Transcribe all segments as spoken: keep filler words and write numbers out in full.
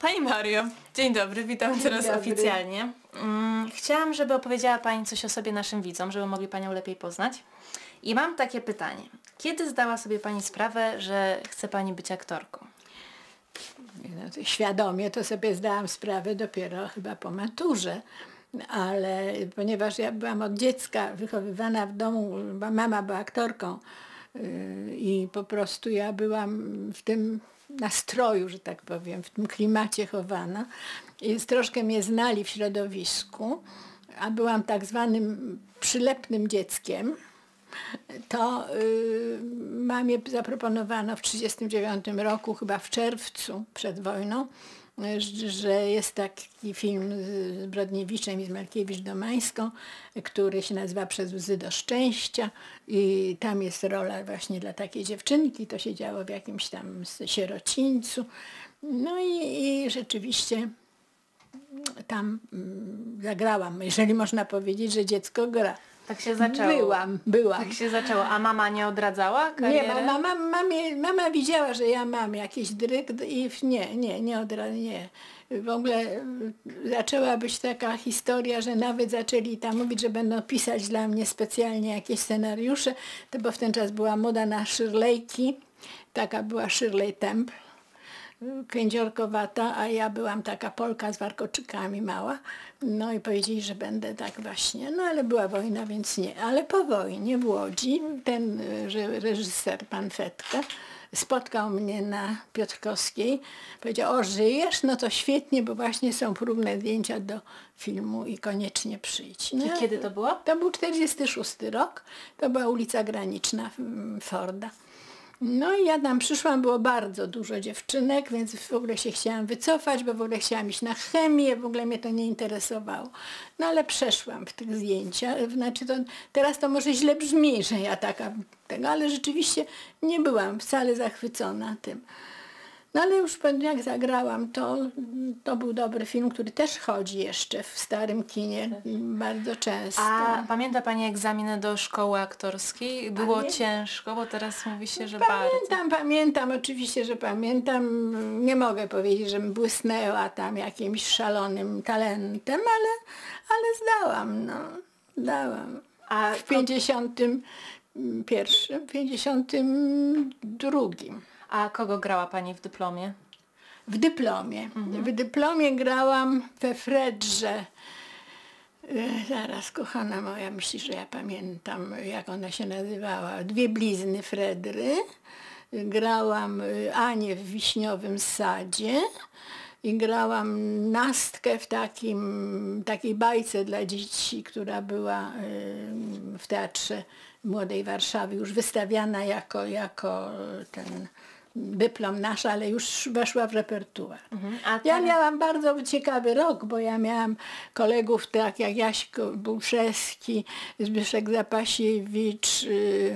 Pani Mario, dzień dobry, witam Dzień teraz dobry. oficjalnie. Mm, chciałam, żeby opowiedziała Pani coś o sobie naszym widzom, żeby mogli Panią lepiej poznać. I mam takie pytanie. Kiedy zdała sobie Pani sprawę, że chce Pani być aktorką? No, to świadomie to sobie zdałam sprawę dopiero chyba po maturze, ale ponieważ ja byłam od dziecka wychowywana w domu, bo mama była aktorką yy, i po prostu ja byłam w tym nastroju, że tak powiem, w tym klimacie chowana, więc troszkę mnie znali w środowisku, a byłam tak zwanym przylepnym dzieckiem. To y, mamie zaproponowano w tysiąc dziewięćset trzydziestym dziewiątym roku, chyba w czerwcu przed wojną, y, że jest taki film z Brodniewiczem i z Markiewicz-Domańską, który się nazywa Przez łzy do szczęścia i tam jest rola właśnie dla takiej dziewczynki, to się działo w jakimś tam sierocińcu. No i, i rzeczywiście tam mm, zagrałam, jeżeli można powiedzieć, że dziecko gra. Tak się zaczęło. Byłam, byłam. Tak się zaczęło. A mama nie odradzała kariery? Nie, mama, mamie, mama widziała, że ja mam jakiś dryg i nie, nie, nie odradzała, nie. W ogóle zaczęła być taka historia, że nawet zaczęli tam mówić, że będą pisać dla mnie specjalnie jakieś scenariusze, to bo w ten czas była moda na Shirleyki, taka była Shirley Temple, kędziorkowata, a ja byłam taka Polka z warkoczykami mała. No i powiedzieli, że będę tak właśnie. No ale była wojna, więc nie. Ale po wojnie w Łodzi ten reżyser, pan Fetka, spotkał mnie na Piotrkowskiej. Powiedział, o żyjesz? No to świetnie, bo właśnie są próbne zdjęcia do filmu i koniecznie przyjdź. No, I kiedy to było? To był czterdziesty szósty rok. To była ulica Graniczna Forda. No i ja tam przyszłam, było bardzo dużo dziewczynek, więc w ogóle się chciałam wycofać, bo w ogóle chciałam iść na chemię, w ogóle mnie to nie interesowało. No ale przeszłam w tych zdjęciach, znaczy to, teraz to może źle brzmi, że ja taka, tego, ale rzeczywiście nie byłam wcale zachwycona tym. No ale już jak zagrałam, to, to był dobry film, który też chodzi jeszcze w starym kinie bardzo często. A pamięta Pani egzaminy do szkoły aktorskiej? Było Pamię... ciężko, bo teraz mówi się, że pamiętam, bardzo. Pamiętam, oczywiście, że pamiętam. Nie mogę powiedzieć, że błysnęła tam jakimś szalonym talentem, ale, ale zdałam, no. Zdałam. A w pięćdziesiątym pierwszym, pięćdziesiątym drugim. A kogo grała Pani w dyplomie? W dyplomie. Mhm. W dyplomie grałam we Fredrze. Zaraz, kochana moja, myśli, że ja pamiętam, jak ona się nazywała. Dwie blizny Fredry. Grałam Anię w Wiśniowym Sadzie i grałam Nastkę w takim, takiej bajce dla dzieci, która była w Teatrze Młodej Warszawy, już wystawiana jako, jako ten dyplom nasz, ale już weszła w repertuar. Mhm. A ja miałam bardzo ciekawy rok, bo ja miałam kolegów tak jak Jaś Bulszewski, Zbyszek Zapasiewicz, yy,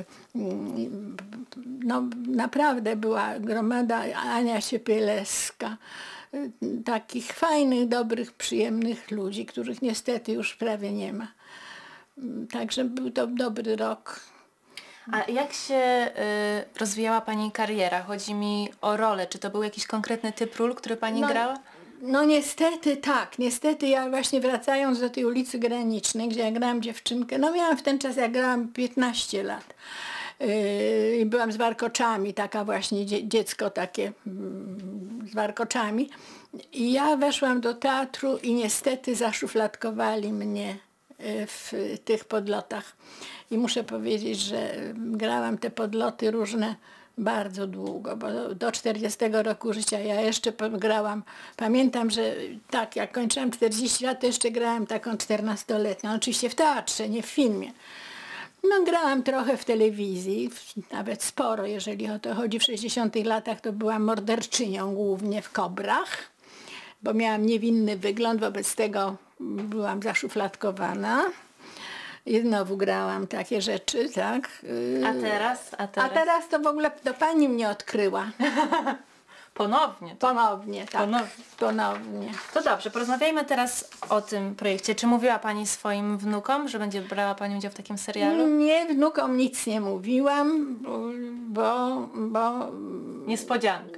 no naprawdę była gromada, Ania Siepielewska, yy, takich fajnych, dobrych, przyjemnych ludzi, których niestety już prawie nie ma. Yy, także był to dobry rok. A jak się y, rozwijała Pani kariera? Chodzi mi o rolę. Czy to był jakiś konkretny typ ról, który Pani no, grała? No niestety tak. Niestety ja właśnie wracając do tej ulicy Granicznej, gdzie ja grałam dziewczynkę, no miałam w ten czas, ja grałam piętnaście lat. I yy, byłam z warkoczami, taka właśnie dzie dziecko takie yy, z warkoczami. I ja weszłam do teatru i niestety zaszufladkowali mnie yy, w tych podlotach. I muszę powiedzieć, że grałam te podloty różne bardzo długo, bo do czterdziestego roku życia ja jeszcze grałam. Pamiętam, że tak, jak kończyłam czterdzieści lat, to jeszcze grałam taką czternastoletnią, oczywiście w teatrze, nie w filmie. No grałam trochę w telewizji, nawet sporo, jeżeli o to chodzi. W sześćdziesiątych latach to byłam morderczynią głównie w Kobrach, bo miałam niewinny wygląd, wobec tego byłam zaszufladkowana. I znowu grałam takie rzeczy, tak. A teraz? A teraz, A teraz to w ogóle to Pani mnie odkryła. Ponownie. Ponownie, tak. Ponownie. Ponownie. To dobrze, porozmawiajmy teraz o tym projekcie. Czy mówiła Pani swoim wnukom, że będzie brała Pani udział w takim serialu? Nie, wnukom nic nie mówiłam, bo... bo Niespodzianka.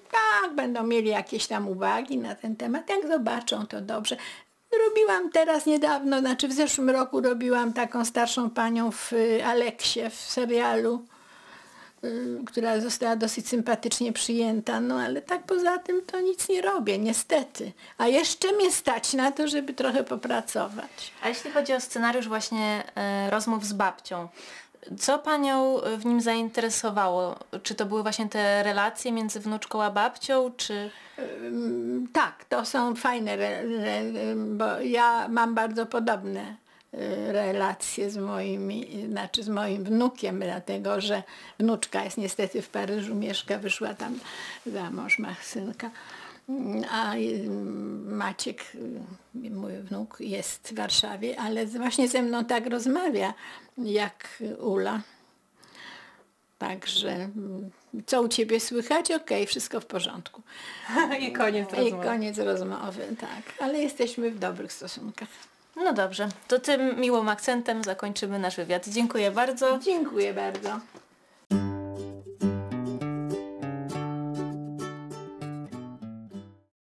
tak, będą mieli jakieś tam uwagi na ten temat. Jak zobaczą, to dobrze. Robiłam teraz niedawno, znaczy w zeszłym roku robiłam taką starszą panią w y, Aleksie, w serialu, y, która została dosyć sympatycznie przyjęta, no ale tak poza tym to nic nie robię, niestety. A jeszcze mnie stać na to, żeby trochę popracować. A jeśli chodzi o scenariusz właśnie e, rozmów z babcią, co panią w nim zainteresowało? Czy to były właśnie te relacje między wnuczką a babcią, czy... Tak, to są fajne, re, re, bo ja mam bardzo podobne relacje z moimi, znaczy z moim wnukiem, dlatego że wnuczka jest niestety w Paryżu, mieszka, wyszła tam za mąż, ma synka, a Maciek, mój wnuk, jest w Warszawie, ale właśnie ze mną tak rozmawia jak Ula. Także co u ciebie słychać? Okej, wszystko w porządku. I koniec rozmowy. I koniec rozmowy, tak. Ale jesteśmy w dobrych stosunkach. No dobrze, to tym miłym akcentem zakończymy nasz wywiad. Dziękuję bardzo. Dziękuję bardzo.